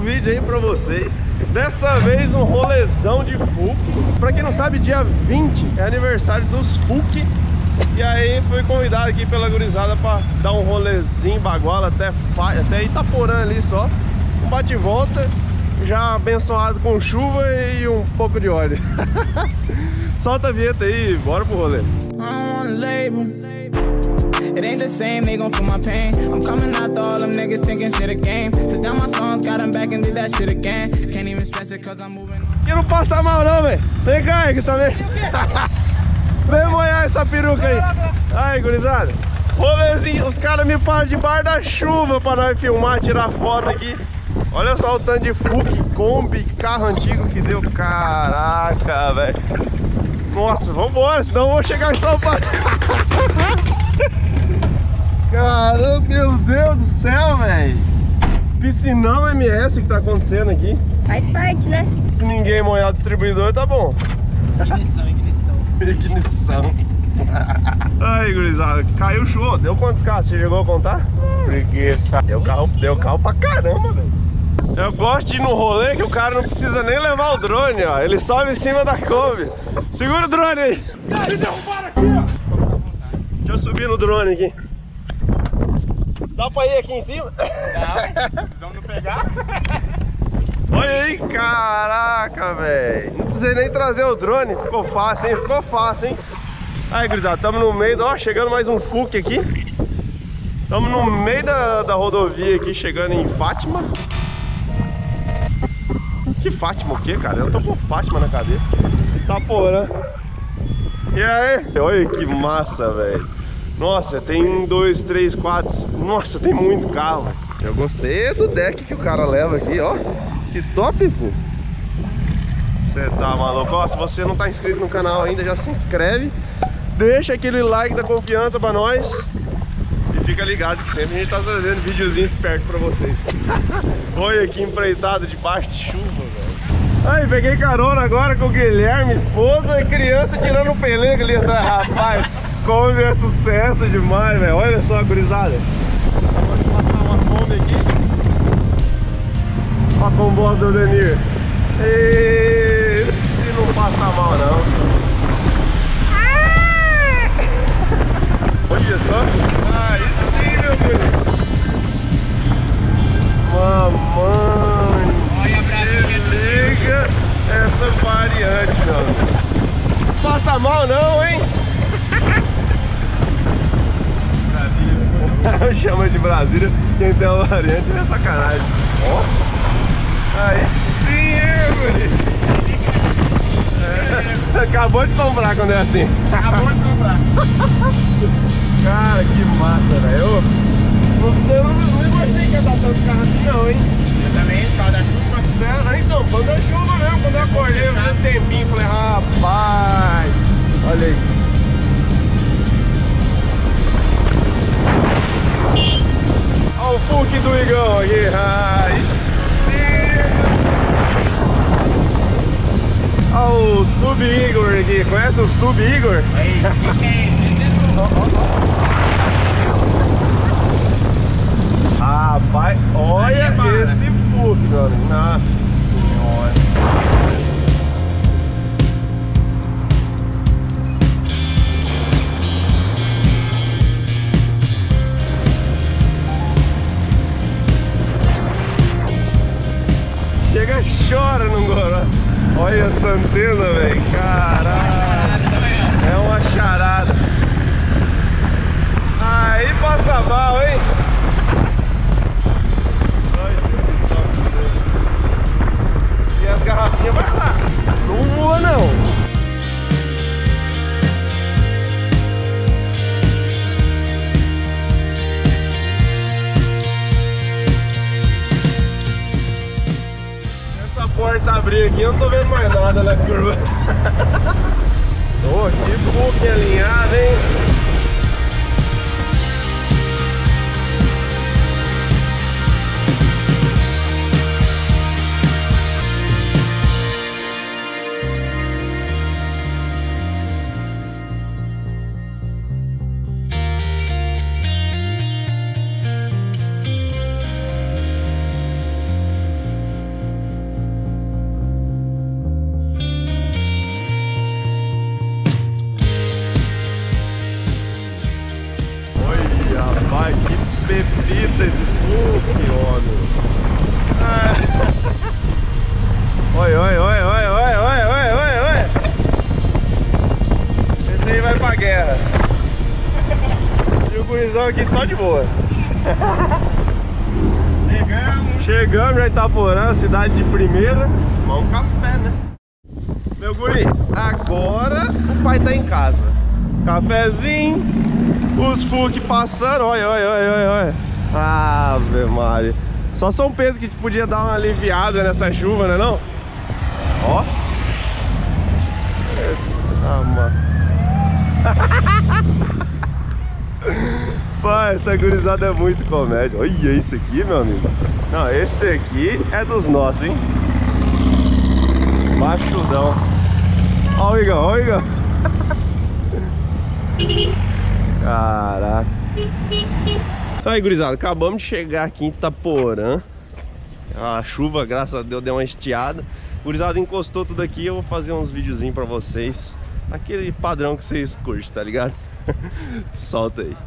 vídeo aí pra vocês. Dessa vez um rolezão de FUC. Pra quem não sabe, dia 20 é aniversário dos FUC. E aí fui convidado aqui pela gurizada pra dar um rolezinho baguala até Itaporã ali só. Um bate e volta, já abençoado com chuva e um pouco de óleo. Solta a vinheta aí, bora pro rolê. It ain't the same, they gon' feel my pain. I'm coming after all them niggas thinking shit a game. Took down my songs, got them back and did that shit again. Can't even stress it cause I'm moving. Que não passa mal não, velho. Vem cá, aqui também. Vem molhar essa peruca aí. Aí, gurizada. Rolezinho, os caras me param debaixo da chuva pra nós filmar, tirar foto aqui. Olha só o tanto de FUC, Kombi, carro antigo que deu. Caraca, velho. Nossa, vambora, senão eu vou chegar em São Paulo. Caramba, meu Deus do céu, velho. Piscinão MS que tá acontecendo aqui. Faz parte, né? Se ninguém molhar o distribuidor, tá bom. Ignição. Aí, gurizada, caiu chuva. Deu quantos carros? Você chegou a contar? Preguiça. Deu carro pra caramba, velho. Eu gosto de ir no rolê que o cara não precisa nem levar o drone, ó. Ele sobe em cima da Kombi. Segura o drone aí. Me derrubaram aqui, ó. Deixa eu subir no drone aqui. Dá pra ir aqui em cima? Dá, vamos não pegar? Olha aí, caraca, velho. Não precisei nem trazer o drone. Ficou fácil, hein? Ficou fácil, hein? Aí, gurizada, estamos no meio, ó, chegando mais um FUC aqui. Estamos no meio da rodovia aqui, chegando em Fátima. Que Fátima o quê, cara? Eu tô com Fátima na cabeça. Itaporã. E aí? Olha que massa, velho. Nossa, tem 1, 2, 3, 4. Nossa, tem muito carro. Eu gostei do deck que o cara leva aqui, ó. Que top, pô. Você tá maluco? Ó, se você não tá inscrito no canal ainda, já se inscreve. Deixa aquele like da confiança pra nós. E fica ligado que sempre a gente tá trazendo videozinhos perto pra vocês. Olha que empreitado debaixo de chuva, velho. Aí, peguei carona agora com o Guilherme, esposa e criança tirando um pelego ali atrás. Rapaz, Kombi é sucesso demais, velho. Olha só a gurizada. Vamos passar uma Kombi aqui. Ó a combola do Denir. E se não passa mal, não. Olha só. Aí sim, meu filho. Mamãe. Olha, Brasil. Liga essa variante, meu. Passa mal não, hein? Chama de Brasília. Quem tem uma variante é sacanagem. Ó. Aí sim, guri. Acabou de comprar quando é assim. Acabou de comprar. Cara, que massa, velho. Eu não imaginei que ia dar tanto carro assim não, hein? Eu também, por causa da chuva. Sério? Então, quando da chuva mesmo, quando eu acordei, eu vi um tempinho, falei, rapaz, olha aí. Olha o FUC do Igão aqui. Ai, olha o Sub Igor aqui. Conhece o Sub Igor? Aí, que é isso? Rapaz, olha aí, esse FUC, meu amigo. Nossa senhora. Chega, chora no Goró. Olha a Santana, velho. Caralho. É uma charada. Aí passa mal, hein? E as garrafinhas vai lá. Não voa, não. Porta abrir aqui, eu não tô vendo mais nada na curva. Tô aqui, pouquinho alinhado, hein? Ai, que pepita esse Fuc, homem. Oi, oi, oi, oi, oi, oi, oi, oi, oi. Esse aí vai pra guerra. E o gurizão aqui só de boa. Chegamos já em Itaporã, cidade de primeira. Tomar um café, né? Meu guri, agora o pai tá em casa. Cafezinho, os Fuc passando. Olha, olha, olha, olha, olha. Ave Maria. Só São Pedro que podia dar uma aliviada nessa chuva, né não? Ó. Ah, mano. Pai, essa gurizada é muito comédia. Olha isso aqui, meu amigo. Não, esse aqui é dos nossos, hein? Machudão. Ó o Igão, ó o Igão. Caraca. Aí, gurizada, acabamos de chegar aqui em Itaporã. A chuva, graças a Deus, deu uma estiada. Gurizada, encostou tudo aqui. Eu vou fazer uns videozinhos pra vocês. Aquele padrão que vocês curtem, tá ligado? Solta aí.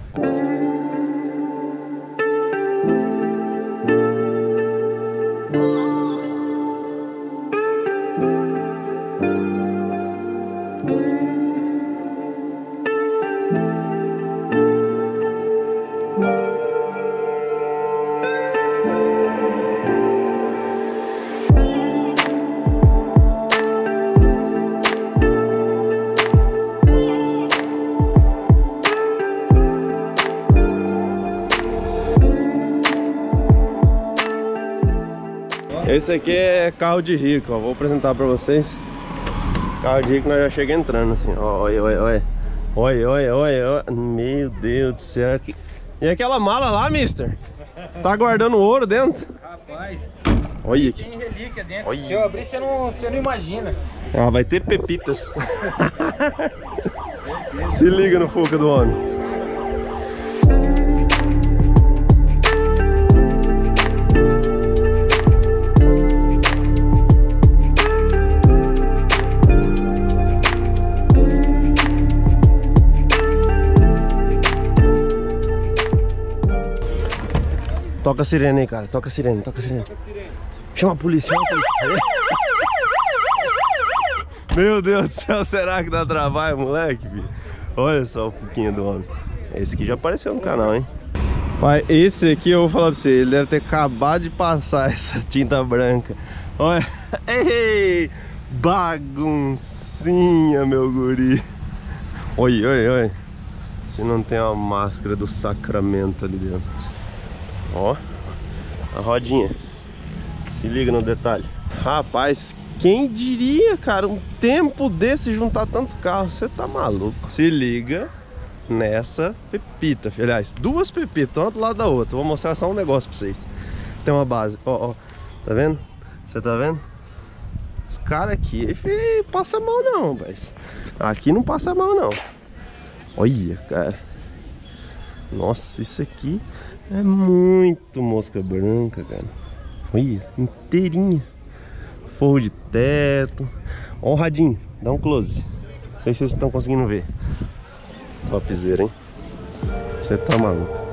Esse aqui é carro de rico, ó. Vou apresentar pra vocês. Carro de rico, nós já chega entrando assim, ó. Olha, olha, olha. Olha, olha, olha. Meu Deus do céu. E aquela mala lá, mister? Tá guardando ouro dentro? Rapaz, olha aqui. tem relíquia dentro. Olha. Se eu abrir, você não imagina. Ah, vai ter pepitas. Se liga no Fuca do homem. Toca a sirene aí, cara. Toca a sirene, toca a sirene. Chama a polícia, chama a polícia. Meu Deus do céu, será que dá trabalho, moleque? Filho? Olha só o Fuquinho do homem. Esse aqui já apareceu no canal, hein? Pai, esse aqui eu vou falar pra você, ele deve ter acabado de passar essa tinta branca. Olha, ei, baguncinha, meu guri. Olha, olha, olha. Se não tem uma máscara do sacramento ali dentro. Ó, a rodinha. Se liga no detalhe. Rapaz, quem diria, cara, um tempo desse juntar tanto carro. Você tá maluco. Se liga nessa pepita. Aliás, duas pepitas, uma do lado da outra. Vou mostrar só um negócio pra vocês. Tem uma base, ó, ó. Tá vendo? Você tá vendo? Os caras aqui, filho, passa mal não, rapaz. Aqui não passa mal não. Olha, cara. Nossa, isso aqui é muito mosca branca, cara. Olha, inteirinha. Forro de teto. Ó o radinho, dá um close. Não sei se vocês estão conseguindo ver. Topzera, hein? Você tá maluco.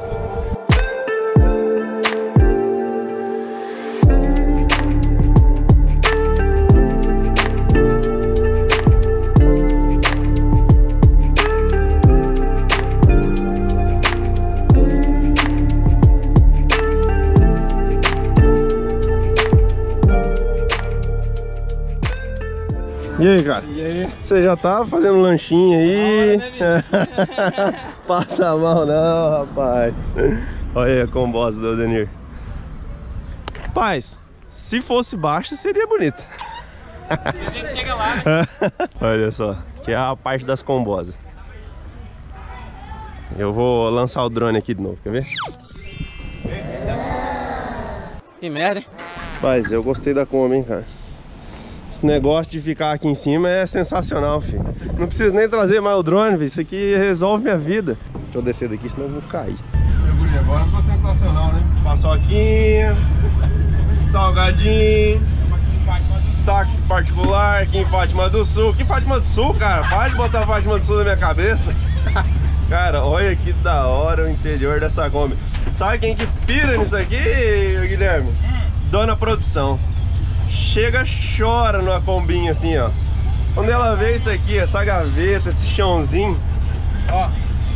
E aí, cara? E aí? Você já tá fazendo lanchinho aí? Né, Passa mal não, rapaz. Olha aí a combosa do Aldenir. Rapaz, se fosse baixa seria bonita. A gente chega lá, né? Olha só, que é a parte das combosas. Eu vou lançar o drone aqui de novo, quer ver? Que merda, hein? Rapaz, eu gostei da Kombi, hein, cara. Esse negócio de ficar aqui em cima é sensacional, filho. Não preciso nem trazer mais o drone, filho. Isso aqui resolve minha vida. Deixa eu descer daqui, senão eu vou cair. Agora ficou sensacional, né? Paçoquinha, salgadinho, táxi particular aqui em Fátima do Sul. Que Fátima do Sul, cara? Para de botar Fátima do Sul na minha cabeça. Cara, olha que da hora o interior dessa Kombi. Sabe quem que pira nisso aqui, Guilherme? Dona Produção. Chega, chora numa Kombinha assim, ó. Quando ela vê isso aqui, essa gaveta, esse chãozinho. Ó.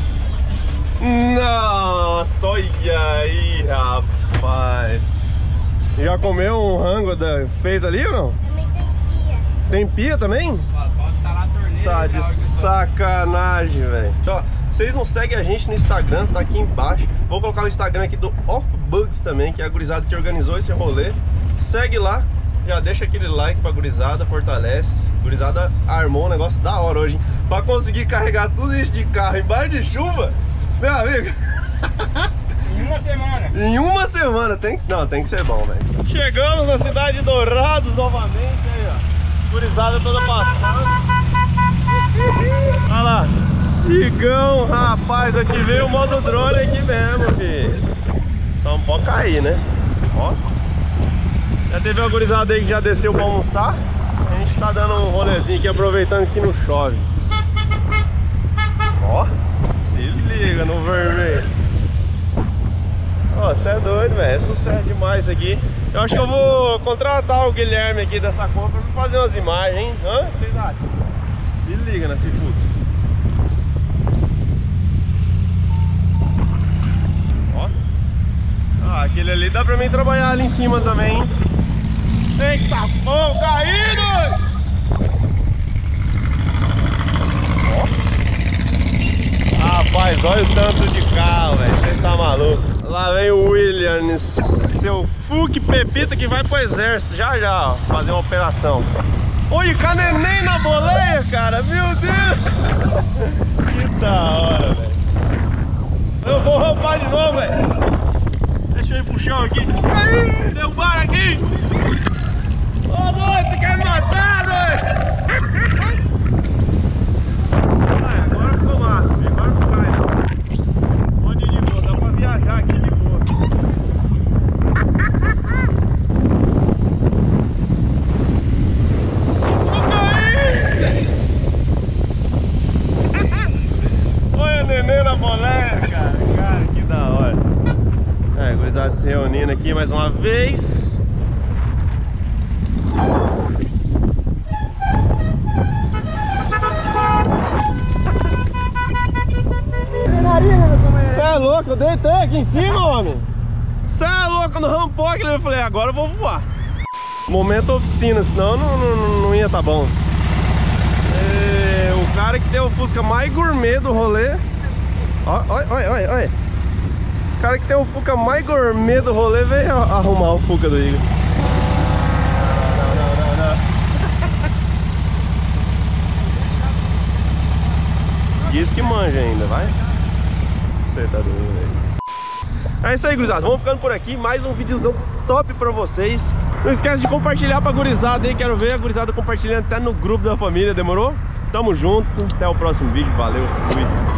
Nossa, olha aí, rapaz. Já comeu um rango feito ali ou não? Também tem pia. Tem pia também? Pode instalar a torneira. Tá de sacanagem, velho. Ó, vocês não seguem a gente no Instagram, tá aqui embaixo. Vou colocar o Instagram aqui do Off Bugs também, que é a gurizada que organizou esse rolê. Segue lá, já deixa aquele like pra gurizada, fortalece. Gurizada armou um negócio da hora hoje, hein? Pra conseguir carregar tudo isso de carro embaixo de chuva, meu amigo. Em uma semana. Em uma semana, tem que ser bom, velho. Chegamos na cidade de Dourados novamente, aí, ó. Gurizada toda passando. Olha lá. Igão, rapaz, eu ativei o modo drone aqui mesmo, filho. Só não pode cair, né? Ó. Já teve uma gurizada aí que já desceu pra almoçar. A gente tá dando um rolezinho aqui, aproveitando que não chove. Ó. Se liga no vermelho. Ó, você é doido, velho. É sucesso demais isso aqui. Eu acho que eu vou contratar o Guilherme aqui dessa compra pra fazer umas imagens, hein? Hã? O que vocês acham? Se liga nesse puto. Ó. Ah, aquele ali dá pra mim trabalhar ali em cima também, hein? Eita, fogo, caído! Ó. Rapaz, olha o tanto de carro, velho. Você tá maluco. Lá vem o William, seu Fuque Pepita que vai pro exército já já, ó, fazer uma operação. Oi, com a neném na boleia, cara, meu Deus! Que da hora, velho. Eu vou roubar de novo, velho. Deixa eu ir pro chão aqui. Aí, derrubaram aqui! Ô, doido, você quer me matar, doido? Ah, agora ficou massa, filho. Agora ficou mais. Pode ir de boa, dá pra viajar aqui de boa. Vou cair! Olha a neném na boleia, cara. Cara, que da hora. É, gurizada se reunindo aqui mais uma vez. Cê é louco, eu deitei aqui em cima, homem. Cê é louco, no rampou aquele, eu falei, agora eu vou voar. Momento oficina, senão não ia tá bom. E o cara que tem o Fusca mais gourmet do rolê. Olha. O cara que tem o Fusca mais gourmet do rolê veio arrumar o Fusca do Igor. Diz que manja ainda, vai? Você tá doido, velho. É isso aí, gurizada. Vamos ficando por aqui. Mais um videozão top pra vocês. Não esquece de compartilhar pra gurizada aí. Quero ver a gurizada compartilhando até no grupo da família. Demorou? Tamo junto. Até o próximo vídeo. Valeu. Fui.